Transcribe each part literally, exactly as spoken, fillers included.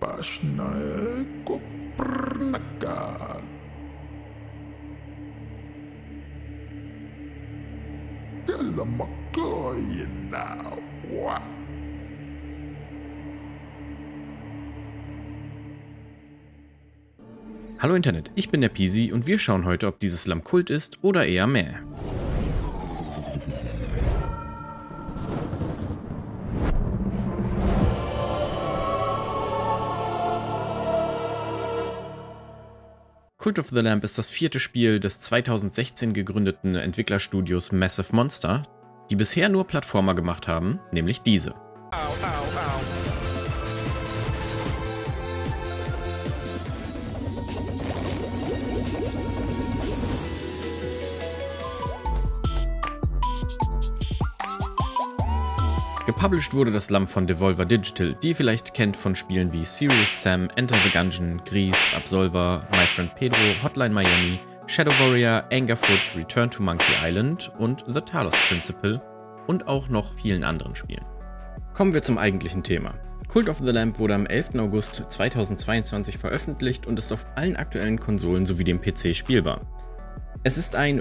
Pashnae Koprnakan. Yalla makoy now. Hallo Internet, ich bin der Peasy und wir schauen heute, ob dieses Slum Kult ist oder eher mehr. Cult of the Lamp ist das vierte Spiel des zweitausendsechzehn gegründeten Entwicklerstudios Massive Monster, die bisher nur Plattformer gemacht haben, nämlich diese. Au, au, au. Gepublished wurde das Slum von Devolver Digital, die ihr vielleicht kennt von Spielen wie Serious Sam, Enter the Gungeon, Gris, Absolver, My Friend Pedro, Hotline Miami, Shadow Warrior, Angerfoot, Return to Monkey Island und The Talos Principle und auch noch vielen anderen Spielen. Kommen wir zum eigentlichen Thema. Cult of the Lamp wurde am elften August zweitausendzweiundzwanzig veröffentlicht und ist auf allen aktuellen Konsolen sowie dem P C spielbar. Es ist ein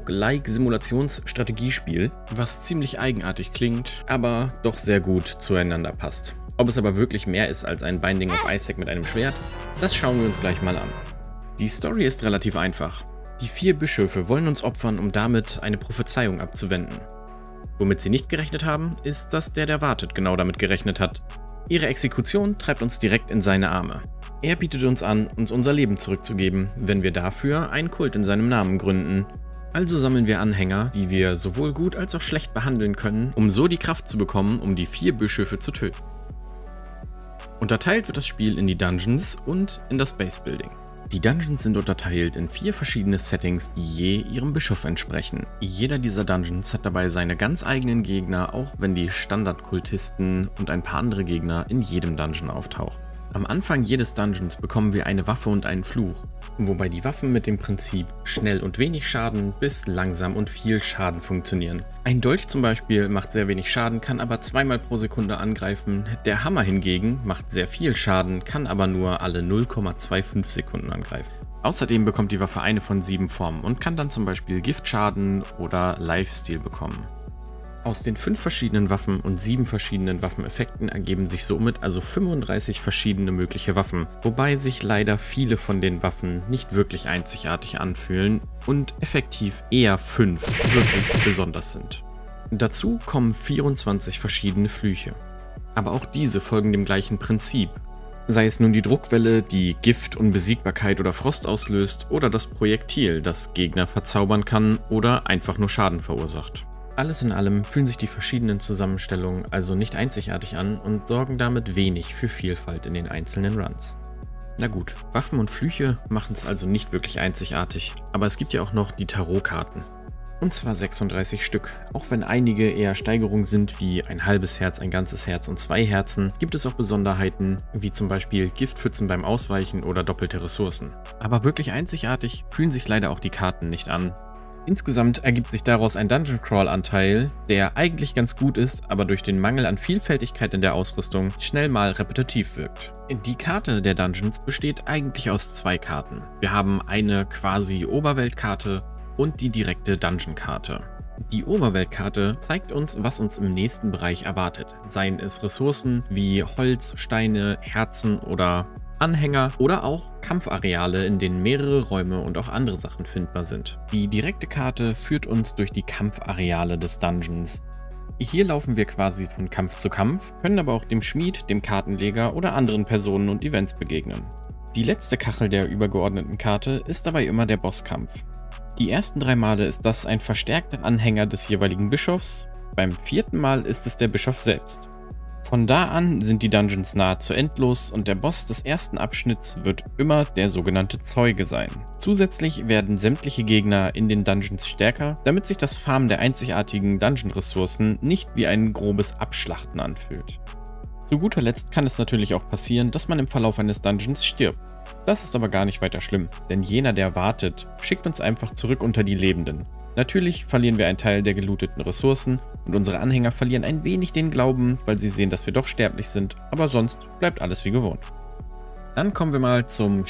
Roguelike-Simulationsstrategiespiel, was ziemlich eigenartig klingt, aber doch sehr gut zueinander passt. Ob es aber wirklich mehr ist als ein Binding of Isaac mit einem Schwert, das schauen wir uns gleich mal an. Die Story ist relativ einfach. Die vier Bischöfe wollen uns opfern, um damit eine Prophezeiung abzuwenden. Womit sie nicht gerechnet haben, ist, dass der, der wartet, genau damit gerechnet hat. Ihre Exekution treibt uns direkt in seine Arme. Er bietet uns an, uns unser Leben zurückzugeben, wenn wir dafür einen Kult in seinem Namen gründen. Also sammeln wir Anhänger, die wir sowohl gut als auch schlecht behandeln können, um so die Kraft zu bekommen, um die vier Bischöfe zu töten. Unterteilt wird das Spiel in die Dungeons und in das Base Building. Die Dungeons sind unterteilt in vier verschiedene Settings, die je ihrem Bischof entsprechen. Jeder dieser Dungeons hat dabei seine ganz eigenen Gegner, auch wenn die Standardkultisten und ein paar andere Gegner in jedem Dungeon auftauchen. Am Anfang jedes Dungeons bekommen wir eine Waffe und einen Fluch, wobei die Waffen mit dem Prinzip schnell und wenig Schaden bis langsam und viel Schaden funktionieren. Ein Dolch zum Beispiel macht sehr wenig Schaden, kann aber zweimal pro Sekunde angreifen. Der Hammer hingegen macht sehr viel Schaden, kann aber nur alle null Komma fünfundzwanzig Sekunden angreifen. Außerdem bekommt die Waffe eine von sieben Formen und kann dann zum Beispiel Giftschaden oder Lifesteal bekommen. Aus den fünf verschiedenen Waffen und sieben verschiedenen Waffeneffekten ergeben sich somit also fünfunddreißig verschiedene mögliche Waffen, wobei sich leider viele von den Waffen nicht wirklich einzigartig anfühlen und effektiv eher fünf wirklich besonders sind. Dazu kommen vierundzwanzig verschiedene Flüche. Aber auch diese folgen dem gleichen Prinzip. Sei es nun die Druckwelle, die Gift, Unbesiegbarkeit oder Frost auslöst oder das Projektil, das Gegner verzaubern kann oder einfach nur Schaden verursacht. Alles in allem fühlen sich die verschiedenen Zusammenstellungen also nicht einzigartig an und sorgen damit wenig für Vielfalt in den einzelnen Runs. Na gut, Waffen und Flüche machen es also nicht wirklich einzigartig, aber es gibt ja auch noch die Tarotkarten. Und zwar sechsunddreißig Stück. Auch wenn einige eher Steigerungen sind wie ein halbes Herz, ein ganzes Herz und zwei Herzen, gibt es auch Besonderheiten wie zum Beispiel Giftpfützen beim Ausweichen oder doppelte Ressourcen. Aber wirklich einzigartig fühlen sich leider auch die Karten nicht an. Insgesamt ergibt sich daraus ein Dungeon Crawl Anteil, der eigentlich ganz gut ist, aber durch den Mangel an Vielfältigkeit in der Ausrüstung schnell mal repetitiv wirkt. Die Karte der Dungeons besteht eigentlich aus zwei Karten. Wir haben eine quasi Oberweltkarte und die direkte Dungeon-Karte. Die Oberweltkarte zeigt uns, was uns im nächsten Bereich erwartet, seien es Ressourcen wie Holz, Steine, Herzen oder Anhänger oder auch Kampfareale, in denen mehrere Räume und auch andere Sachen findbar sind. Die direkte Karte führt uns durch die Kampfareale des Dungeons. Hier laufen wir quasi von Kampf zu Kampf, können aber auch dem Schmied, dem Kartenleger oder anderen Personen und Events begegnen. Die letzte Kachel der übergeordneten Karte ist dabei immer der Bosskampf. Die ersten drei Male ist das ein verstärkter Anhänger des jeweiligen Bischofs, beim vierten Mal ist es der Bischof selbst. Von da an sind die Dungeons nahezu endlos und der Boss des ersten Abschnitts wird immer der sogenannte Zeuge sein. Zusätzlich werden sämtliche Gegner in den Dungeons stärker, damit sich das Farmen der einzigartigen Dungeon-Ressourcen nicht wie ein grobes Abschlachten anfühlt. Zu guter Letzt kann es natürlich auch passieren, dass man im Verlauf eines Dungeons stirbt. Das ist aber gar nicht weiter schlimm, denn jener, der wartet, schickt uns einfach zurück unter die Lebenden. Natürlich verlieren wir einen Teil der gelooteten Ressourcen und unsere Anhänger verlieren ein wenig den Glauben, weil sie sehen, dass wir doch sterblich sind, aber sonst bleibt alles wie gewohnt. Dann kommen wir mal zum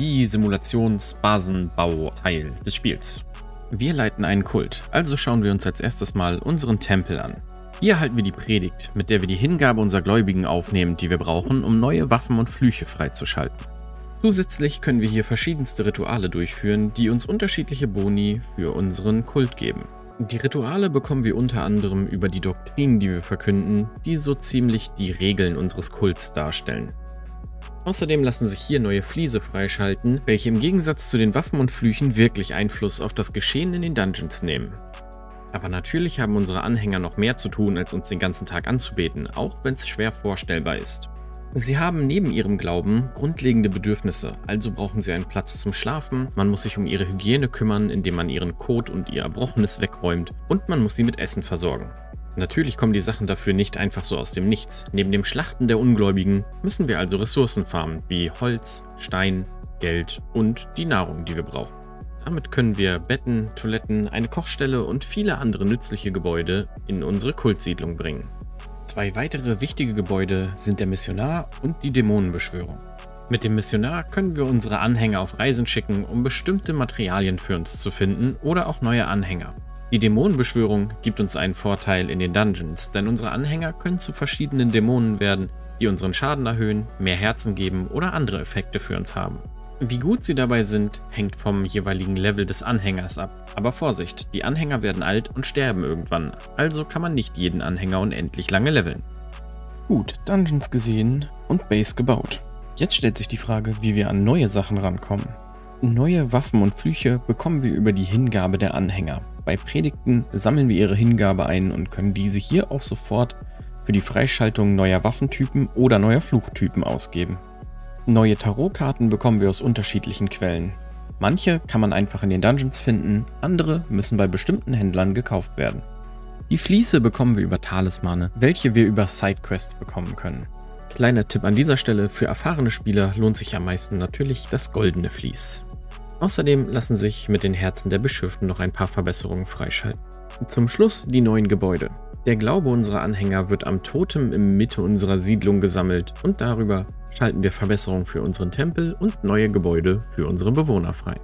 Strategie-Simulations-Basenbau-Teil des Spiels. Wir leiten einen Kult, also schauen wir uns als erstes mal unseren Tempel an. Hier halten wir die Predigt, mit der wir die Hingabe unserer Gläubigen aufnehmen, die wir brauchen, um neue Waffen und Flüche freizuschalten. Zusätzlich können wir hier verschiedenste Rituale durchführen, die uns unterschiedliche Boni für unseren Kult geben. Die Rituale bekommen wir unter anderem über die Doktrinen, die wir verkünden, die so ziemlich die Regeln unseres Kults darstellen. Außerdem lassen sich hier neue Fliese freischalten, welche im Gegensatz zu den Waffen und Flüchen wirklich Einfluss auf das Geschehen in den Dungeons nehmen. Aber natürlich haben unsere Anhänger noch mehr zu tun, als uns den ganzen Tag anzubeten, auch wenn es schwer vorstellbar ist. Sie haben neben ihrem Glauben grundlegende Bedürfnisse, also brauchen sie einen Platz zum Schlafen, man muss sich um ihre Hygiene kümmern, indem man ihren Kot und ihr Erbrochenes wegräumt, und man muss sie mit Essen versorgen. Natürlich kommen die Sachen dafür nicht einfach so aus dem Nichts. Neben dem Schlachten der Ungläubigen müssen wir also Ressourcen farmen, wie Holz, Stein, Geld und die Nahrung, die wir brauchen. Damit können wir Betten, Toiletten, eine Kochstelle und viele andere nützliche Gebäude in unsere Kultsiedlung bringen. Zwei weitere wichtige Gebäude sind der Missionar und die Dämonenbeschwörung. Mit dem Missionar können wir unsere Anhänger auf Reisen schicken, um bestimmte Materialien für uns zu finden oder auch neue Anhänger. Die Dämonenbeschwörung gibt uns einen Vorteil in den Dungeons, denn unsere Anhänger können zu verschiedenen Dämonen werden, die unseren Schaden erhöhen, mehr Herzen geben oder andere Effekte für uns haben. Wie gut sie dabei sind, hängt vom jeweiligen Level des Anhängers ab. Aber Vorsicht, die Anhänger werden alt und sterben irgendwann, also kann man nicht jeden Anhänger unendlich lange leveln. Gut, Dungeons gesehen und Base gebaut. Jetzt stellt sich die Frage, wie wir an neue Sachen rankommen. Neue Waffen und Flüche bekommen wir über die Hingabe der Anhänger. Bei Predigten sammeln wir ihre Hingabe ein und können diese hier auch sofort für die Freischaltung neuer Waffentypen oder neuer Fluchtypen ausgeben. Neue Tarotkarten bekommen wir aus unterschiedlichen Quellen. Manche kann man einfach in den Dungeons finden, andere müssen bei bestimmten Händlern gekauft werden. Die Fliese bekommen wir über Talismane, welche wir über Sidequests bekommen können. Kleiner Tipp an dieser Stelle, für erfahrene Spieler lohnt sich am meisten natürlich das goldene Vlies. Außerdem lassen sich mit den Herzen der Bischöfen noch ein paar Verbesserungen freischalten. Zum Schluss die neuen Gebäude. Der Glaube unserer Anhänger wird am Totem in Mitte unserer Siedlung gesammelt und darüber schalten wir Verbesserungen für unseren Tempel und neue Gebäude für unsere Bewohner frei.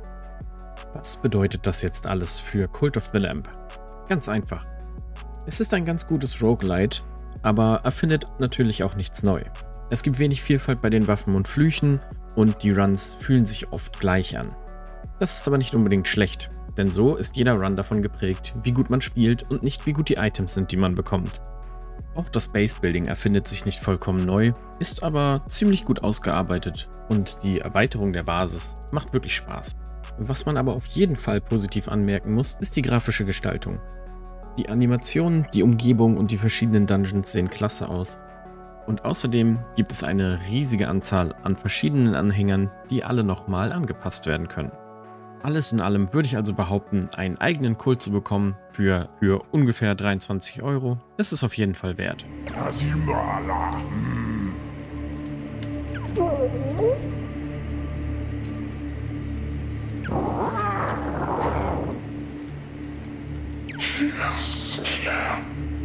Was bedeutet das jetzt alles für Cult of the Lamp? Ganz einfach. Es ist ein ganz gutes Roguelite, aber erfindet natürlich auch nichts neu. Es gibt wenig Vielfalt bei den Waffen und Flüchen und die Runs fühlen sich oft gleich an. Das ist aber nicht unbedingt schlecht, denn so ist jeder Run davon geprägt, wie gut man spielt und nicht wie gut die Items sind, die man bekommt. Auch das Base-Building erfindet sich nicht vollkommen neu, ist aber ziemlich gut ausgearbeitet und die Erweiterung der Basis macht wirklich Spaß. Was man aber auf jeden Fall positiv anmerken muss, ist die grafische Gestaltung. Die Animationen, die Umgebung und die verschiedenen Dungeons sehen klasse aus. Und außerdem gibt es eine riesige Anzahl an verschiedenen Anhängern, die alle nochmal angepasst werden können. Alles in allem würde ich also behaupten, einen eigenen Kult zu bekommen für, für ungefähr dreiundzwanzig Euro, ist es auf jeden Fall wert. Asimala. Hm. Yes, yeah.